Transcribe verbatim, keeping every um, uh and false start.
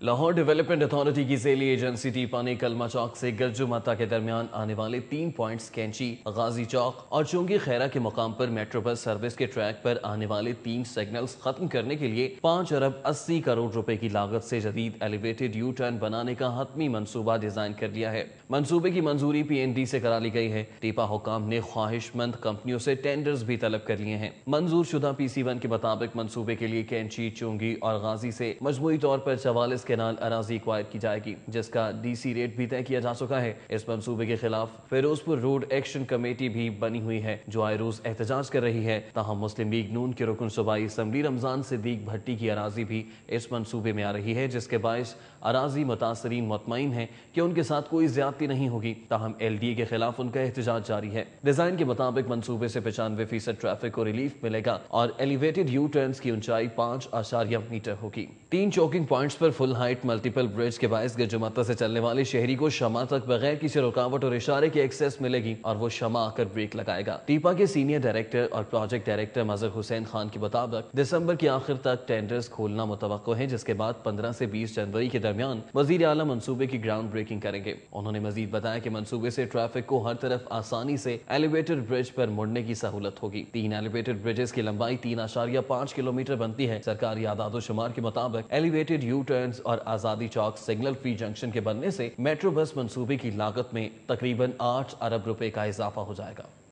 Lahore development authority کی ذیلی agency ٹیپا نے کلمہ چوک سے گرجو ماتا کے درمیان آنے والے تین پوائنٹس کینچی، غازی چوک اور چونگی خیرہ کے مقام پر میٹرو بس سروس کے ٹریک پر آنے والے تین سگنلز ختم کرنے کے لیے پانچ ارب اسی کروڑ روپے کی لاگت سے جدید ایلیویٹڈ یو ٹرن بنانے کا حتمی منصوبہ ڈیزائن کر لیا ہے۔ منصوبے کی منظوری پی این ڈی سے کرا لی گئی ہے۔ ٹیپا حکام نے خواہش مند کمپنیوں سے ٹینڈرز بھی طلب کر لیے ہیں۔ منظور شدہ پی سی ون کے مطابق منصوبے کے لیے کینچی، چونگی اور غازی سے مجموعی طور پر چوالیس کنال اراضی ایکوائر کی جائے گی، جس کا ڈی سی ریٹ بھی طے کیا جا چکا ہے۔ اس منصوبے کے خلاف فیروز پور روڈ ایکشن کمیٹی بھی بنی ہوئی ہے، جو آئے روز احتجاج کر رہی ہے۔ تاہم مسلم لیگ نون کے رکن صوبائی اسمبلی رمضان صدیق بھٹی کی اراضی بھی اس منصوبے میں آ رہی ہے، جس کے باعث اراضی متاثرین مطمئن ہیں کہ ان کے ساتھ کوئی زیادتی نہیں ہوگی۔ تاہم ایل ڈی اے کے خلاف ان کا احتجاج جاری ہے۔ ڈیزائن کے مطابق منصوبے سے پچانوے فیصد ٹریفک کو ریلیف ملے گا اور ایلیویٹڈ یو ٹرنز کی اونچائی پانچ اشاریہ میٹر ہوگی۔ تین چوکنگ پوائنٹس پر فل ہائٹ ملٹیپل برج کے باعث گرجو ماتا سے چلنے والے شہری کو شمع تک بغیر کسی رکاوٹ اور اشارے کے ایکسیس ملے گی اور وہ شمع آ کر بریک لگائے گا۔ ٹیپا کے سینئر ڈائریکٹر اور پروجیکٹ ڈائریکٹر مظہر حسین خان کے مطابق دسمبر کے آخر تک ٹینڈرز کھولنا متوقع ہے، جس کے بعد پندرہ سے بیس جنوری کے درمیان وزیر اعلیٰ منصوبے کی گراؤنڈ بریکنگ کریں گے۔ انہوں نے مزید بتایا کہ منصوبے سے ٹریفک کو ہر طرف آسانی سے ایلیویٹڈ برج پر مڑنے کی سہولت ہوگی۔ تین ایلیویٹڈ برجز کی لمبائی تین اشاریہ پانچ کلومیٹر بنتی ہے۔ سرکاری اعداد و شمار کے مطابق ایلیویٹڈ یو ٹرنز اور آزادی چوک سگنل فری جنکشن کے بننے سے میٹرو بس منصوبے کی لاگت میں تقریباً آٹھ ارب روپے کا اضافہ ہو جائے گا۔